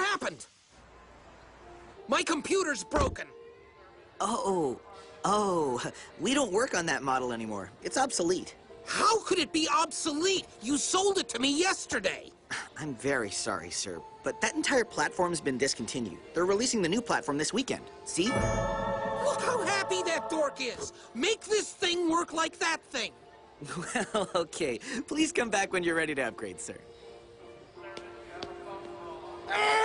happened? My computer's broken. Oh, we don't work on that model anymore. It's obsolete. How could it be obsolete? You sold it to me yesterday. I'm very sorry, sir, but that entire platform's been discontinued. They're releasing the new platform this weekend. See? Look how happy that dork is. Make this thing work like that thing. Well, okay. Please come back when you're ready to upgrade, sir.